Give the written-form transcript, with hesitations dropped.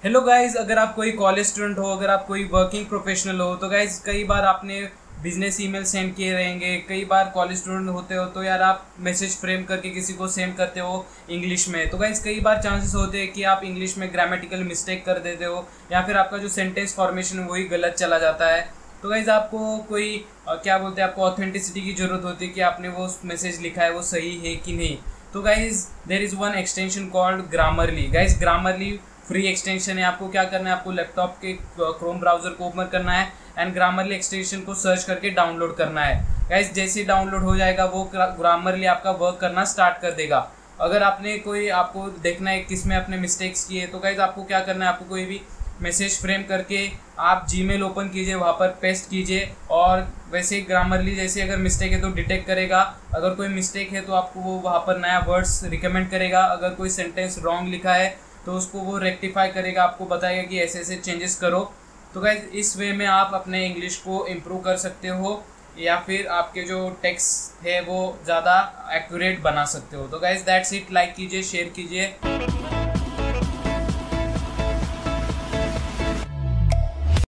Hello guys, अगर आप कोई कॉलेज स्टूडेंट हो, अगर आप कोई वर्किंग प्रोफेशनल हो, तो गाइज कई बार आपने बिजनेस ईमेल सेंड किए रहेंगे। कई बार कॉलेज स्टूडेंट होते हो तो यार आप मैसेज फ्रेम करके किसी को सेंड करते हो इंग्लिश में। तो गाइज कई बार चांसेस होते हैं कि आप इंग्लिश में ग्रामेटिकल मिस्टेक कर देते हो या फिर आपका जो सेंटेंस फॉर्मेशन है वही गलत चला जाता है। तो गाइज आपको कोई क्या बोलते हैं, आपको ऑथेंटिसिटी की ज़रूरत होती है कि आपने वो मैसेज लिखा है वो सही है कि नहीं। तो guys there is one extension called Grammarly. Guys Grammarly free extension है। आपको क्या करना है, आपको लैपटॉप के क्रोम ब्राउजर को ओपन करना है एंड ग्रामरली एक्सटेंशन को सर्च करके डाउनलोड करना है। गाइस जैसे ही डाउनलोड हो जाएगा वो ग्रामरली आपका वर्क करना स्टार्ट कर देगा। अगर आपने कोई, आपको देखना है किस में आपने मिस्टेक्स किए, तो गाइस आपको क्या करना है, आपको कोई भी मैसेज फ्रेम करके आप जीमेल ओपन कीजिए, वहाँ पर पेस्ट कीजिए और वैसे ही ग्रामरली जैसे अगर मिस्टेक है तो डिटेक्ट करेगा। अगर कोई मिस्टेक है तो आपको वो वहाँ पर नया वर्ड्स रिकमेंड करेगा। अगर कोई सेंटेंस रॉन्ग लिखा है तो उसको वो रेक्टिफाई करेगा, आपको बताएगा कि ऐसे ऐसे चेंजेस करो। तो गाइज इस वे में आप अपने इंग्लिश को इम्प्रूव कर सकते हो या फिर आपके जो टेक्स्ट है वो ज़्यादा एक्यूरेट बना सकते हो। तो गाइज दैट्स इट। लाइक कीजिए, शेयर कीजिए।